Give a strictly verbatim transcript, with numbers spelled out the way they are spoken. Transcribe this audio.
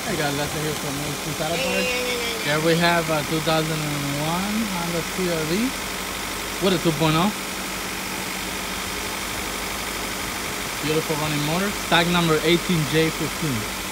Hey guys, let's hear from me. Here we have a two thousand one Honda C R V with a two point oh. Beautiful running motor. Tag number eighteen J fifteen.